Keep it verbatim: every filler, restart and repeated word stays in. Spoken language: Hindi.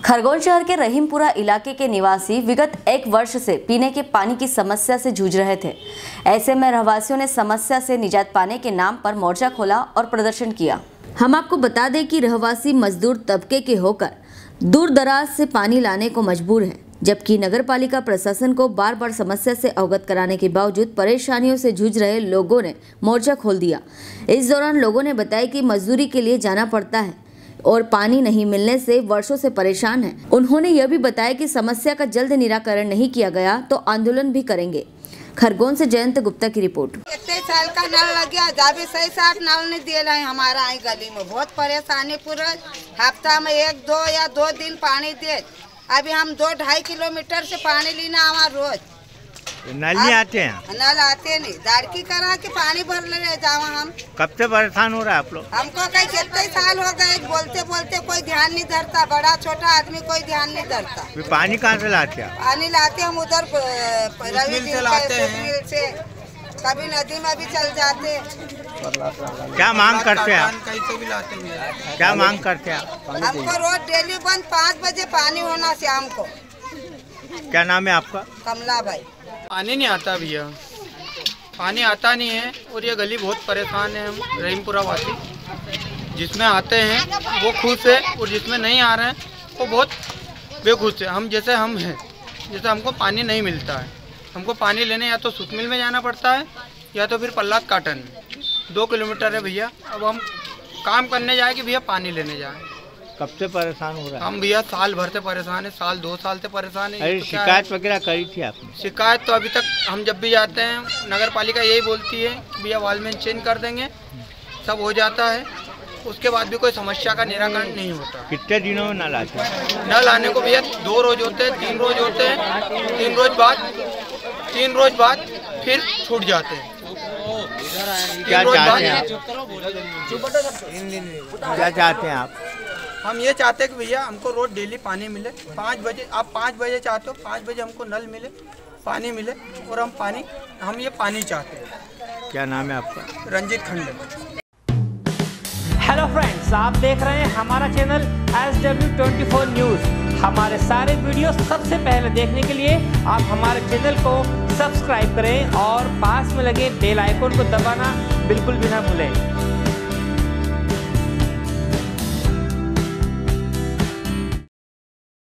खरगोन शहर के रहीमपुरा इलाके के निवासी विगत एक वर्ष से पीने के पानी की समस्या से जूझ रहे थे। ऐसे में रहवासियों ने समस्या से निजात पाने के नाम पर मोर्चा खोला और प्रदर्शन किया। हम आपको बता दें कि रहवासी मजदूर तबके के होकर दूर दराज से पानी लाने को मजबूर हैं, जबकि नगर पालिका प्रशासन को बार बार समस्या से अवगत कराने के बावजूद परेशानियों से जूझ रहे लोगों ने मोर्चा खोल दिया। इस दौरान लोगों ने बताया कि मजदूरी के लिए जाना पड़ता है और पानी नहीं मिलने से वर्षों से परेशान हैं। उन्होंने यह भी बताया कि समस्या का जल्द निराकरण नहीं किया गया तो आंदोलन भी करेंगे। खरगोन से जयंत गुप्ता की रिपोर्ट। इतने साल का नल लग गया, जाबे सही साठ नल नहीं दे रहे हमारा आई गली में, बहुत परेशानी। पूरा हफ्ता में एक दो या दो दिन पानी दे। अभी हम दो ढाई किलोमीटर से पानी लेना हमारा रोज। नल नहीं आते हैं? नल आते नहीं, दाड़की करा के पानी भर ले जावा। हम कब से परेशान हो रहा है आप लोग? हमको कई कितने साल हो गए, बोलते बोलते कोई ध्यान नहीं धरता, बड़ा छोटा आदमी कोई ध्यान नहीं धरता। फिर पानी कहाँ से लाते हैं? पानी लाते हम उधर रवि से लाते हैं, से कभी नदी में भी चल जाते। क्या मांग करते हैं आप? क्या मांग करते हैं? हमको रोज डेली बंद पाँच बजे पानी होना शाम को। क्या नाम है आपका? कमला भाई। पानी नहीं आता भैया, पानी आता नहीं है और ये गली बहुत परेशान है। हम रहीमपुरा वासी, जिसमें आते हैं वो खुश है और जिसमें नहीं आ रहे हैं वो बहुत बेखुश है। हम जैसे हम हैं, जैसे हमको पानी नहीं मिलता है, हमको पानी लेने या तो सुतमिल में जाना पड़ता है या तो फिर पल्लात काटन, दो किलोमीटर है भैया। अब हम काम करने जाए कि भैया पानी लेने जाए। कब से परेशान हो रहा है? हम भैया साल भर से परेशान है, साल दो साल से परेशान है। अरे तो शिकायत वगैरह करी थी आपने? शिकायत तो अभी तक हम जब भी जाते हैं नगर पालिका यही बोलती है कि भैया वॉलमैन चेंज कर देंगे, सब हो जाता है। उसके बाद भी कोई समस्या का निराकरण नहीं होता। कितने दिनों में नल आते हैं? नल आने को भैया दो रोज होते हैं, तीन रोज होते हैं, तीन रोज बाद तीन रोज बाद फिर छूट जाते हैं। क्या चाहते हैं आप? क्या चाहते हैं आप? हम ये चाहते हैं कि भैया हमको रोज डेली पानी मिले। पाँच बजे आप पाँच बजे चाहते हो, पाँच बजे हमको नल मिले, पानी मिले और हम पानी हम ये पानी चाहते हैं। क्या नाम है आपका? रंजीत खंडे। हेलो फ्रेंड्स, आप देख रहे हैं हमारा channel S W twenty four news. हमारे सारे वीडियो सबसे पहले देखने के लिए आप हमारे चैनल को सब्सक्राइब करें और पास में लगे बेल आइकन को दबाना बिल्कुल भी ना भूलें।